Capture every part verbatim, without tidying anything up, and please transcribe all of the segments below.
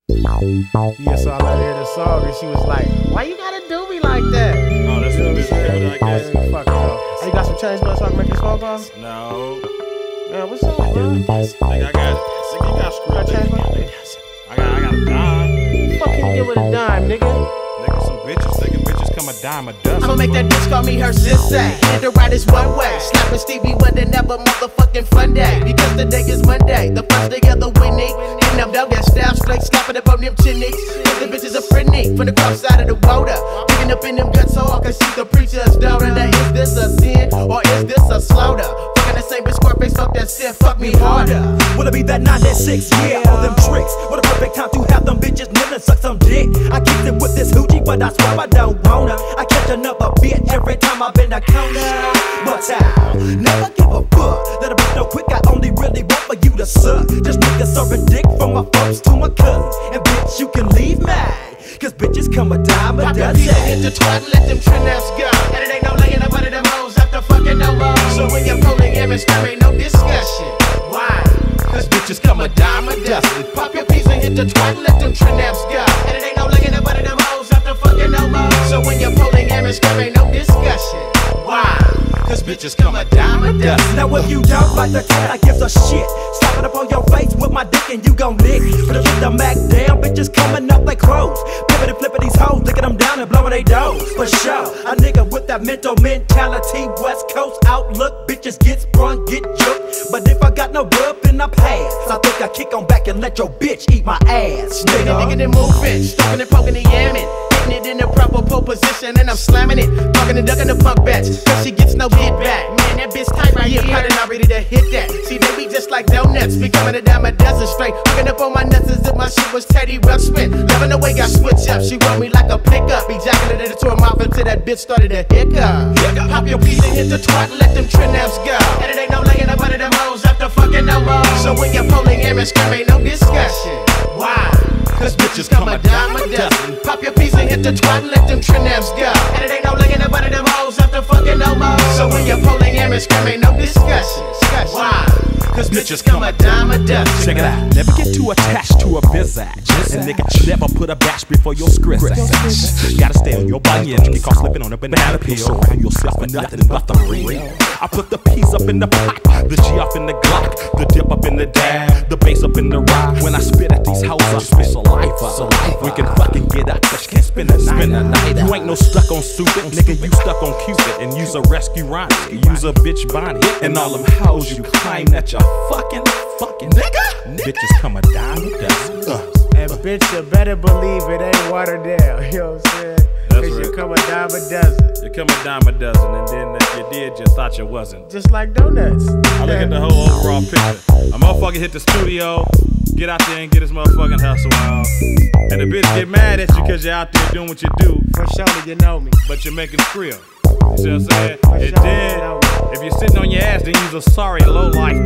Yeah, so I let her hear the song and she was like, why you gotta do me like that? Oh, that's You know what what bitch I'm do saying? like that. Fuck off. Hey, you got some change, man, so I can make this phone call? No. Man, what's up, bro? Nigga, I got, nigga, you got screwed. Got change, Nigga. man? I got, I got a dime. Fuck can you get with a dime, nigga? Nigga, some bitches, nigga, bitches come a dime a dozen. I'ma make that bitch call me her sissy. And the ride is one way. Slapping Stevie Wonder, never motherfucking fun day. Because the day is Monday, the first day of the week. And I'm down that style straight, slapping up on them chinnies. Cause the bitches are pretty from the cross side of the water. Picking up in them guts so I can see the preacher's daughter. Now is this a sin or is this a slaughter? Fucking the same bitch Scarface, fuck that shit, fuck me harder. Will it be that nine, that six, yeah, all them tricks. What a perfect time to have them bitches kneeling, suck some dick. I kicked it with this hoochie, but I swear I don't wanna. I catch another bitch every time I bend the counter. But I'll never give a fuck. Let a bitch know quick, I only really want for you to suck. Just niggas serving dick from my folks to my cousins. And bitch, you can leave mine, cause bitches come a dime a Pop your dozen. pizza, hit the twat, let them trinnaps go. And it ain't no laying up under them hoes after fucking no more. So when you're pulling him and scream, ain't no discussion. Why? Cause bitches come a dime a dozen. Pop your pizza, hit the twat, let them trinnaps go. And it ain't no laying up under them hoes after fucking no more. So when you're pulling him and scream, ain't no discussion. Why? Cause bitches come a dime a dozen. Now if you don't like the cat, I give a shit. Slap it up on your face with my dick and you gon' lick. But if the Mac down, bitches coming up like crows. Pippin' and flippin' these hoes, licking them down and blowing they doors. For sure, a nigga with that mental mentality, West Coast outlook. Bitches get sprung, get juked. But if I got no rub, then I pass. I think I kick on back and let your bitch eat my ass, Nigga, nigga. nigga, then moving, stalking and poking and yamming. Hitting it in the proper pole position and I'm slamming it. Fucking and ducking the punk batch, cause she gets no hit back. Man, that bitch tight right here, probably not ready to hit that. See, they be just like donuts, becoming a dime a dozen straight. Hooking up on my nuts as if my shit was Teddy Ruxpin. Loving the way I switch up, she want me like a pickup. Ejaculated into her mouth until that bitch started to hiccup. Pop your piece and hit the twat, let them trinnaps go. And it ain't no laying up under them hoes after fucking no more. So when you're pulling him and scream, ain't no discussion. Why? Cause bitches come a dime a dozen. Pop your piece and hit the twat and let them trinnaps go. And it ain't no laying up under them hoes after fucking no more. So when you're pulling him and scream, ain't no discussion. Why? Cause bitches come a dime a dozen. Check it out. Never get too attached to a visage. And nigga, never put a bash before your script. Gotta stay on your bunions. Get caught slipping on a banana peel. Surround yourself with nothing but the real. I put the peas up in the pot, the G up in the Glock, the dip up in the dab, the bass up in the rock. When I spit at these hoes, I spit saliva. We can fucking get up, but you can't spend the night. You ain't no stuck on stupid, nigga. You stuck on Cupid and use a rescue rhyme. Use a bitch Bonnie and all them hoes you claim that you fucking, fucking nigga. Bitches come a dime a dozen. Uh. And bitch, you better believe it ain't watered down. You know what I'm saying? That's Cause you right. come a dime a dozen. You come a dime a dozen, and then if you did, you thought you wasn't. Just like donuts. I look at the whole overall picture. A motherfucker hit the studio, get out there and get his motherfucking hustle on. And the bitch get mad at you cause you're out there doing what you do, For sure, you know me. but you're making skrill. You see what I'm saying? And then, if you're sitting on your ass, then you's a sorry low life,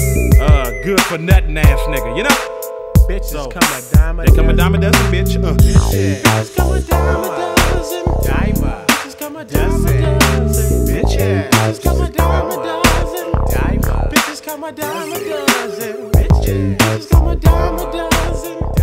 uh, good for nothing ass nigga, you know? Bitches So, come a dime a They dozen. come a dime a dozen, bitch. Uh. Bitches. Bitches come a dime a dozen. Dime. Bitches come a dime a dozen. Bitches. Bitches come a dime a dozen. Dime. Bitches come a dime a dozen. Bitches come a dime a dozen.